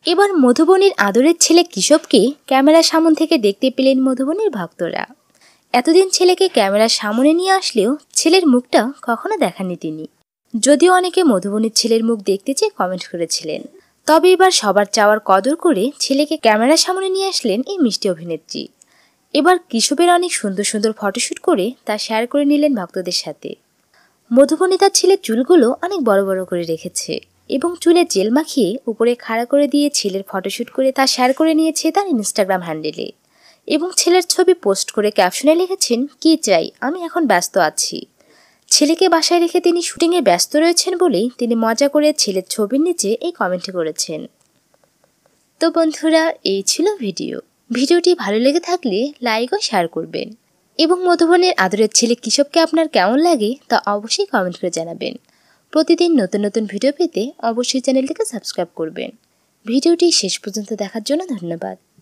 এবার মধুবনীর আদরের ছেলে কেশবকে ক্যামেরার সামনে থেকে দেখতে পেলেন মধুবনীর ভক্তরা। এতদিন ছেলেকে ক্যামেরার সামনে নিয়ে আসলেও ছেলের মুখটা কখনো দেখাননি তিনি। যদিও অনেকে মধুবনীর ছেলের মুখ দেখতে চেয়ে কমেন্ট করেছিলেন, তবে এবার সবার চাওয়ার কদর করে ছেলেকে ক্যামেরার সামনে নিয়ে আসলেন এই মিষ্টি অভিনেত্রী। এবার কেশবের অনেক সুন্দর সুন্দর ফটোশ্যুট করে তা শেয়ার করে নিলেন ভক্তদের সাথে। মধুবনী তার ছেলের চুলগুলো অনেক বড় বড় করে রেখেছে এবং চুলে জেল মাখিয়ে উপরে খাড়া করে দিয়ে ছেলের ফটোশ্যুট করে তা শেয়ার করে নিয়েছে তার ইনস্টাগ্রাম হ্যান্ডেলে এবং ছেলের ছবি পোস্ট করে ক্যাপশনে লিখেছেন, কি চাই, আমি এখন ব্যস্ত আছি। ছেলেকে বাসায় রেখে তিনি শুটিংয়ে ব্যস্ত রয়েছেন বলেই তিনি মজা করে ছেলের ছবির নিচে এই কমেন্টটি করেছেন। তো বন্ধুরা, এই ছিল ভিডিওটি ভালো লেগে থাকলে লাইক ও শেয়ার করবেন এবং মধুবনের আদরের ছেলে কেশবকে আপনার কেমন লাগে তা অবশ্যই কমেন্ট করে জানাবেন। প্রতিদিন নতুন নতুন ভিডিও পেতে অবশ্যই চ্যানেলটিকে সাবস্ক্রাইব করবেন। ভিডিওটি শেষ পর্যন্ত দেখার জন্য ধন্যবাদ।